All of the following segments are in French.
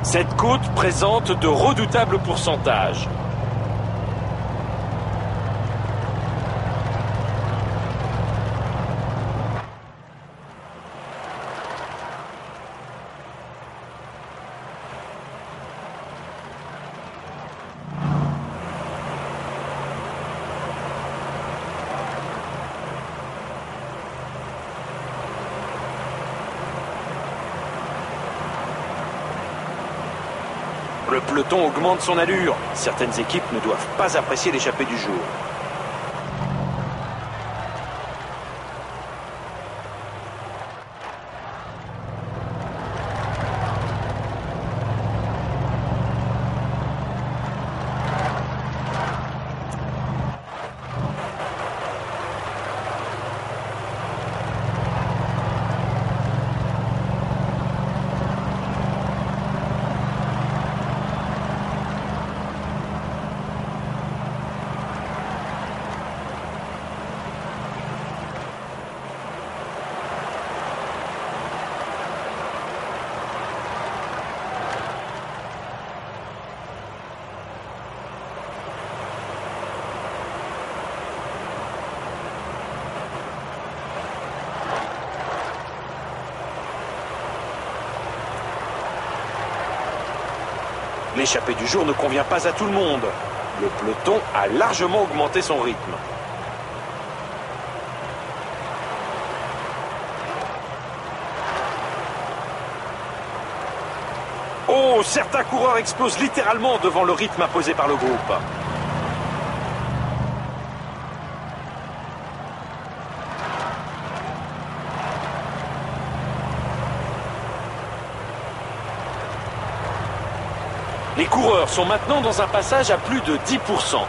Cette côte présente de redoutables pourcentages. Le peloton augmente son allure. Certaines équipes ne doivent pas apprécier l'échappée du jour. L'échappée du jour ne convient pas à tout le monde. Le peloton a largement augmenté son rythme. Oh, certains coureurs explosent littéralement devant le rythme imposé par le groupe. Les coureurs sont maintenant dans un passage à plus de 10%.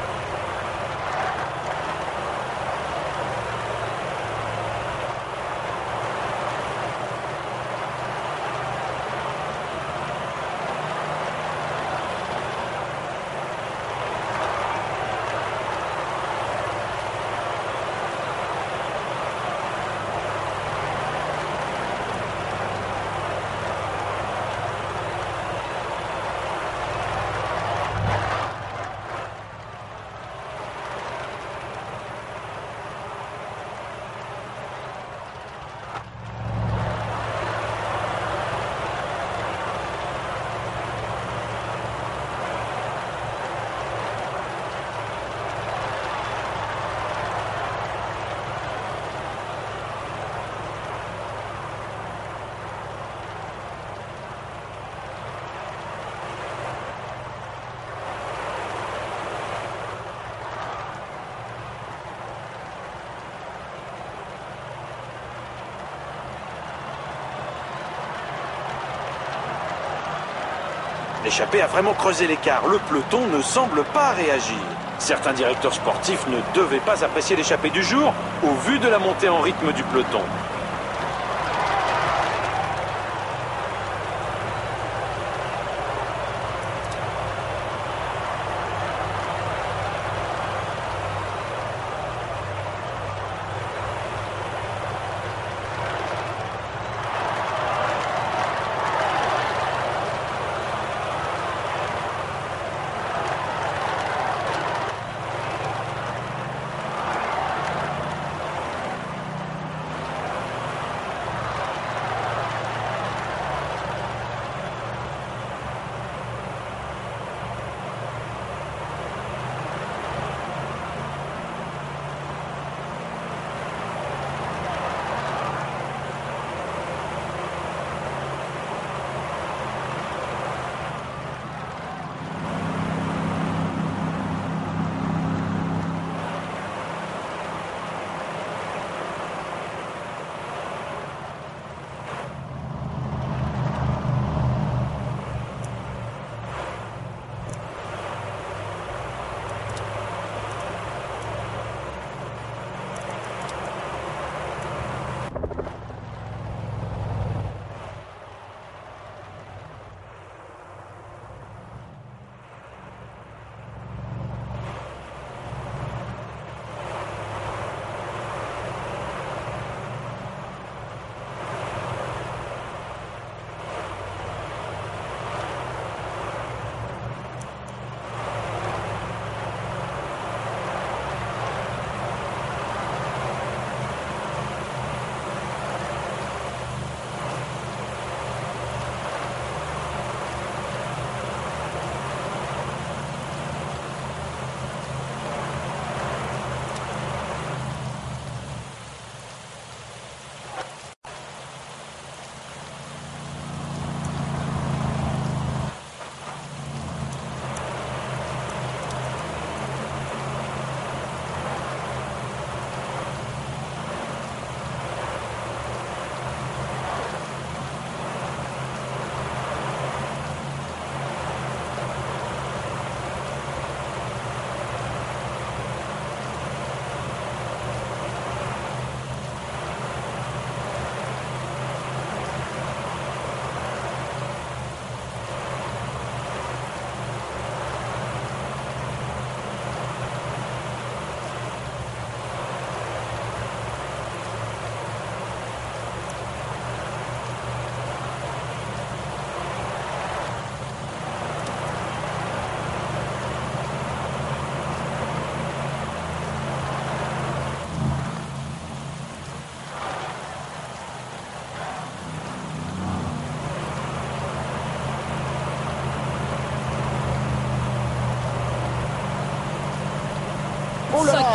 L'échappée a vraiment creusé l'écart. Le peloton ne semble pas réagir. Certains directeurs sportifs ne devaient pas apprécier l'échappée du jour au vu de la montée en rythme du peloton.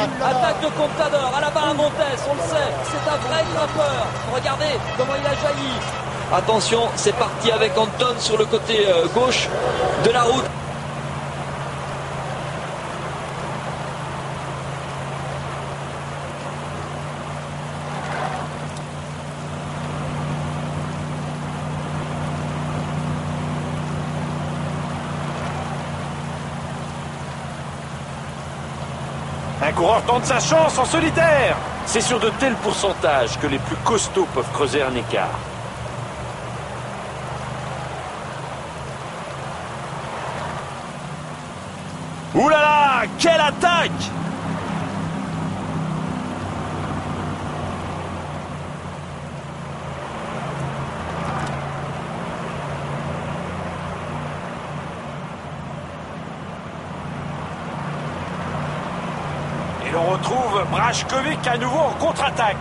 Attaque de Contador, à la barre Montes, on le sait, c'est un vrai grimpeur. Regardez comment il a jailli. Attention, c'est parti avec Anton sur le côté gauche de la route. Un coureur tente sa chance en solitaire. C'est sur de tels pourcentages que les plus costauds peuvent creuser un écart. Ouh là là, quelle attaque! Et l'on retrouve Brajkovic à nouveau en contre-attaque.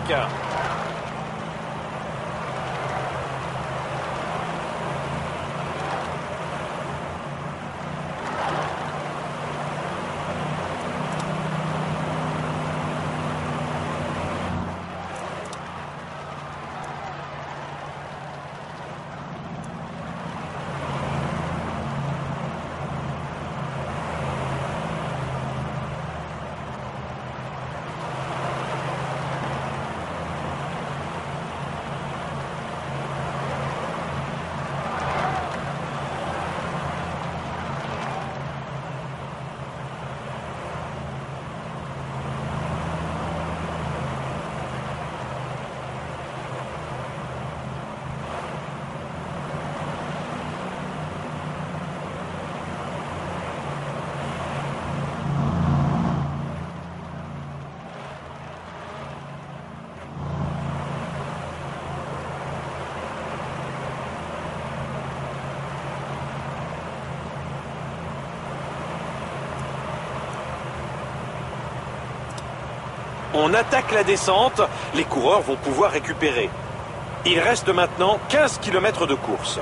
On attaque la descente, les coureurs vont pouvoir récupérer. Il reste maintenant 15 km de course.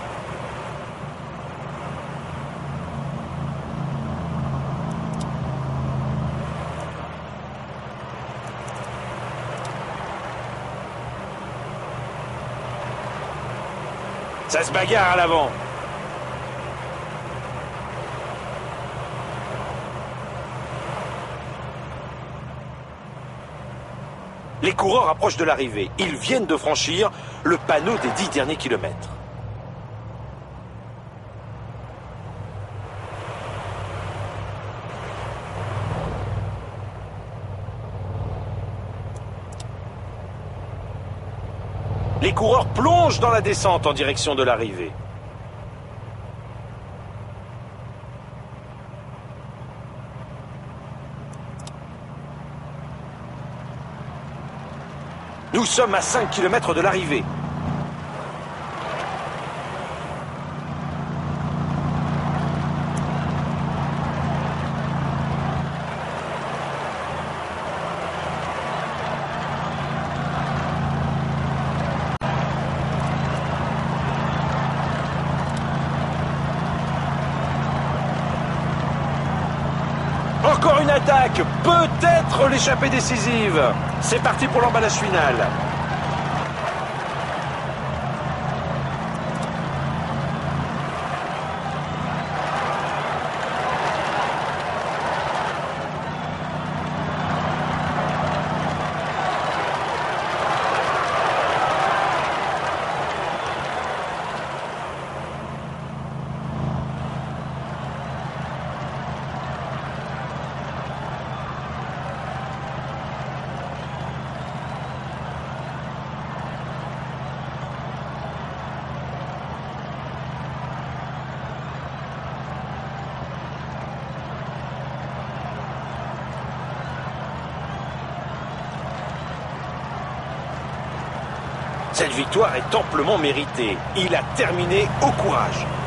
Ça se bagarre à l'avant. Les coureurs approchent de l'arrivée. Ils viennent de franchir le panneau des 10 derniers kilomètres. Les coureurs plongent dans la descente en direction de l'arrivée. Nous sommes à 5 km de l'arrivée. Encore une attaque, peut-être l'échappée décisive. C'est parti pour l'emballage final. Cette victoire est amplement méritée. Il a terminé au courage.